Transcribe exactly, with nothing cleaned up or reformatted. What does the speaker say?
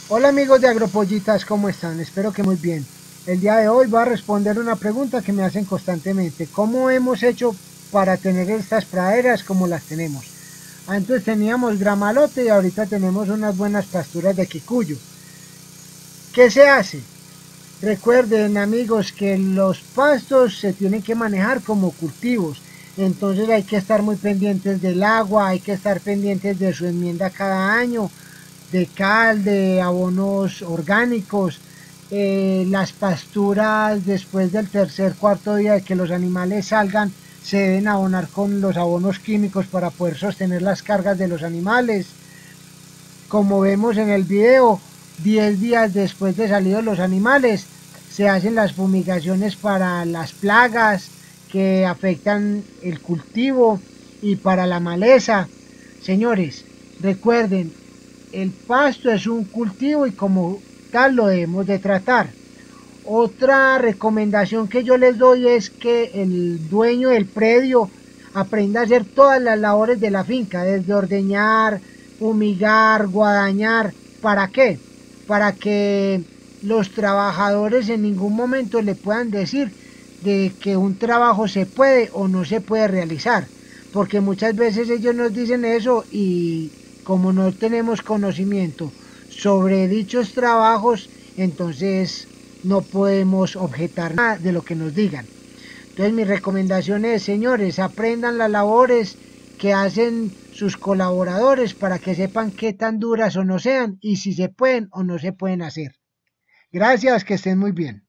Hola amigos de Agropollitas, ¿cómo están? Espero que muy bien. El día de hoy voy a responder una pregunta que me hacen constantemente. ¿Cómo hemos hecho para tener estas praderas como las tenemos? Antes teníamos gramalote y ahorita tenemos unas buenas pasturas de quicuyo. ¿Qué se hace? Recuerden amigos que los pastos se tienen que manejar como cultivos. Entonces hay que estar muy pendientes del agua, hay que estar pendientes de su enmienda cada año, de cal, de abonos orgánicos, eh, las pasturas después del tercer, cuarto día de que los animales salgan, se deben abonar con los abonos químicos para poder sostener las cargas de los animales. Como vemos en el video, diez días después de salidos los animales, se hacen las fumigaciones para las plagas que afectan el cultivo y para la maleza. Señores, recuerden, el pasto es un cultivo y como tal lo debemos de tratar. Otra recomendación que yo les doy es que el dueño del predio aprenda a hacer todas las labores de la finca, desde ordeñar, fumigar, guadañar. ¿Para qué? Para que los trabajadores en ningún momento le puedan decir de que un trabajo se puede o no se puede realizar. Porque muchas veces ellos nos dicen eso y como no tenemos conocimiento sobre dichos trabajos, entonces no podemos objetar nada de lo que nos digan. Entonces mi recomendación es, señores, aprendan las labores que hacen sus colaboradores para que sepan qué tan duras o no sean y si se pueden o no se pueden hacer. Gracias, que estén muy bien.